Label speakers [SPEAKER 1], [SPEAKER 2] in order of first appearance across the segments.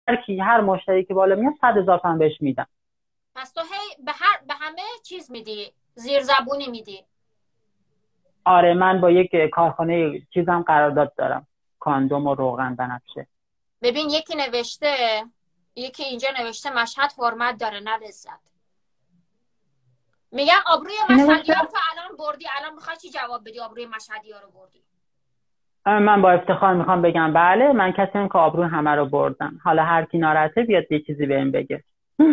[SPEAKER 1] هر مشتری که بالا میاد 100,000 تومان بهش میدم.
[SPEAKER 2] پس تو هی به همه چیز میدی، زیر زبونی میدی؟
[SPEAKER 1] آره من با یک کارخانه چیزم قرارداد دارم، کاندوم و روغن بنفشه.
[SPEAKER 2] ببین یکی اینجا نوشته مشهد حرمت داره نه لذت. میگم آبروی مشهدی‌ها رو تو الان بردی، الان میخوای چی جواب بدی؟ آبروی مشهدی‌ها رو بردی.
[SPEAKER 1] من با افتخار میخوام بگم بله من کسیم که آبروی همه رو بردم. حالا هر کی ناراحته بیاد یه چیزی بهم بگه.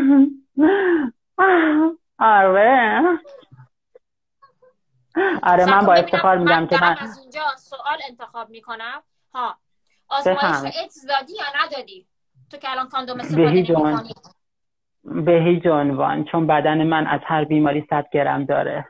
[SPEAKER 1] آره من با افتخار میگم که من
[SPEAKER 2] از اینجا سوال انتخاب میکنم. آزمایش ایدز دادی یا ندادی؟ تو که الان کاندوم استفاده نمی‌کنی.
[SPEAKER 1] به هیچ عنوان، چون بدن من از هر بیماری 100 گرم داره.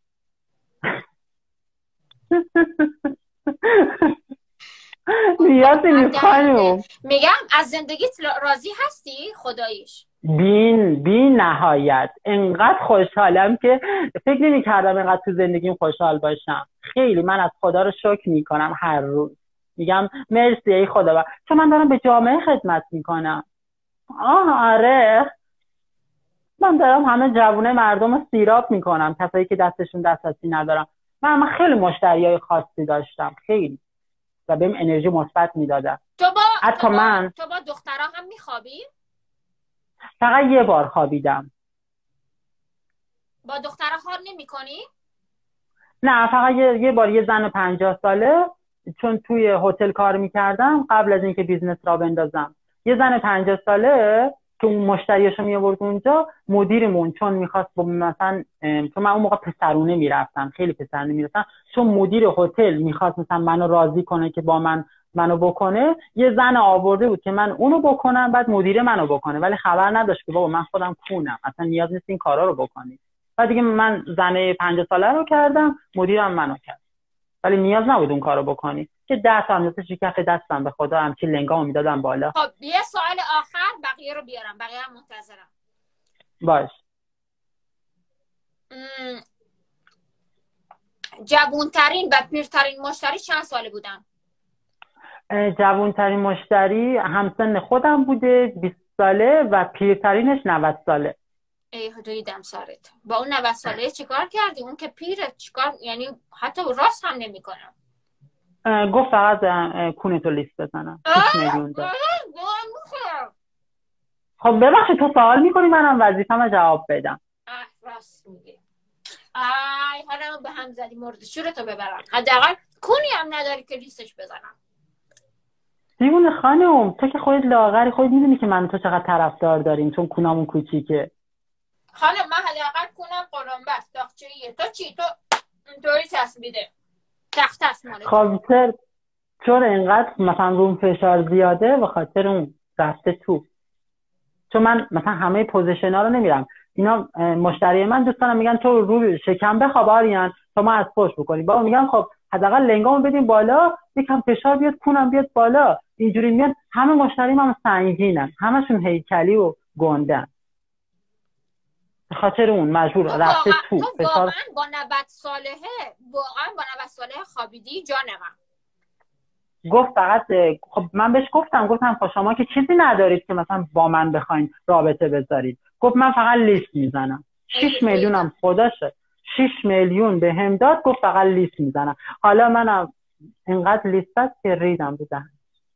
[SPEAKER 1] نیازی نیست خانم.
[SPEAKER 2] میگم از زندگیت راضی هستی خداییش؟
[SPEAKER 1] بی نهایت. انقدر خوشحالم که فکر نمی‌کردم انقدر تو زندگیم خوشحال باشم. خیلی من از خدا رو شکر میکنم هر روز. میگم مرسی ای خدا، چون من دارم به جامعه خدمت میکنم. آره من دارم همه جوونه مردم رو سیراب میکنم، کسایی که دستشون دسترسی ندارم. من خیلی مشتریای خاصی داشتم خیلی و بهم انرژی مثبت میدادن.
[SPEAKER 2] تو با دخترها هم میخوابی؟
[SPEAKER 1] فقط یه بار خوابیدم.
[SPEAKER 2] با دخترها حال نمی‌کنی؟
[SPEAKER 1] نه فقط یه بار یه زن 50 ساله، چون توی هتل کار میکردم قبل از اینکه بیزنس را بندازم، یه زن 50 ساله که اون مشتریاشو می آورد اونجا، مدیرمون چون میخواست مثلا، چون من اون موقع پسرونه میرفتم، خیلی پسرونه میرفتم، چون مدیر هتل میخواست مثلا منو راضی کنه که با منو بکنه، یه زن آورده بود که من اونو بکنم بعد مدیر منو بکنه، ولی خبر نداشت که بابا من خودم کونم، اصلا نیاز نیست این کارا رو بکنی. بعد دیگه من زن 50 ساله رو کردم، مدیرم منو کرد، ولی نیاز نبود اون کارو بکنی که 10 تا اندازه کف دستم به خدا همچین لنگامو میدادم بالا.
[SPEAKER 2] خب یه سوال آخر، بقیه رو بیارم، بقیه هم منتظرم.
[SPEAKER 1] باش.
[SPEAKER 2] جوانترین و پیرترین مشتری چند ساله بودن؟
[SPEAKER 1] جوانترین مشتری همسن خودم بوده 20 ساله و پیرترینش 90 ساله.
[SPEAKER 2] ای ریدم سرت. با اون 90 ساله چیکار کردی؟ اون که پیره چیکار، یعنی حتی راست هم نمی‌کنه.
[SPEAKER 1] گفت فقط کونتو لیست بزنم. 6 میلیون داد. خب ببخشید تو سوال میکنی منم وظیفه‌مو جواب بدم.
[SPEAKER 2] راست میگی. حالا به هم زدی مرد شورتو ببرم. حداقل کونی هم نداری که لیستش بزنم.
[SPEAKER 1] دیوونه خانم، تو که خودت لاغری، خودت میدونی که من تو چقدر طرفدار داریم چون کونامون کوچیکه.
[SPEAKER 2] خانم من حداقل کونم قلمبه است، داغچه‌ایه. تو چی؟ تو اینطوری چسبیده. تخت است مال.
[SPEAKER 1] خب چون اینقدر مثلا روم فشار زیاده به خاطر اون رفته تو. چون من مثلا همه پوزیشن‌ها رو نمیرم. اینا مشتری من دوستانم میگن تو رو شکم بخواب آریان تا ما از پشت بکنیم. بابا میگم خب حداقل لنگامو بدیم بالا، یکم فشار بیاد، کونم بیاد بالا. اینجوری میاد. همه مشتریم هم سنگینن، همشون هیکلی و گندن. به خاطر اون مجبور رفته تو.
[SPEAKER 2] تو واقعا با 90 ساله خوابیدی جانم.
[SPEAKER 1] گفت فقط خب من بهش گفتم خب شما که چیزی ندارید که مثلا با من بخواین رابطه بذارید. گفت من فقط لیست میزنم. 6 میلیونم خداشه. 6 میلیون به هم داد، گفت فقط لیست میزنم. حالا منم اینقدر لیست هست که ریدم بزنم.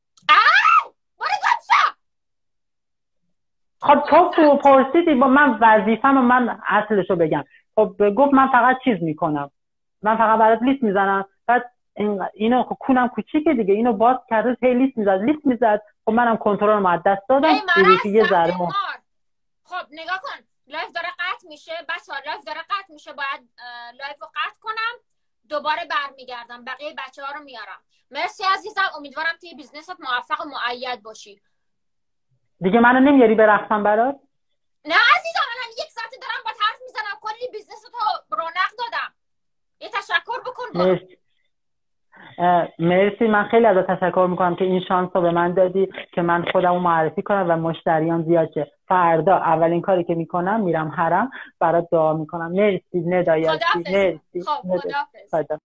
[SPEAKER 1] خب تو پرسیدی با من وظیفه‌م و من اصلشو بگم. خب گفت من فقط چیز میکنم، من فقط برات لیست میزنم. بعد اینو کونم کوچیکه دیگه، اینو باز کرده هی لیست میزد. خب منم کنترلم از دست دادم.
[SPEAKER 2] یه ذره خب نگاه کن، لایو داره قطع میشه بچه‌ها، لایو داره قطع میشه، باید لایو رو قطع کنم، دوباره برمیگردم بقیه بچه‌ها رو میارم. مرسی عزیزم، امیدوارم توی بیزنست موفق و مؤید باشی.
[SPEAKER 1] دیگه منو نمیاری برقصم برات؟
[SPEAKER 2] نه عزیزم، من 1 ساعت دارم با حرف میزنم، کلی بیزنس رو رونق دادم. یه تشکر بکن.
[SPEAKER 1] مرسی، من خیلی ازت تشکر میکنم که این شانس رو به من دادی که من خودم رو معرفی کنم و مشتریان زیاد شه. فردا اولین کاری که میکنم میرم حرم برات دعا میکنم. مرسی ندایتی. مرسی.
[SPEAKER 2] خداحافظ.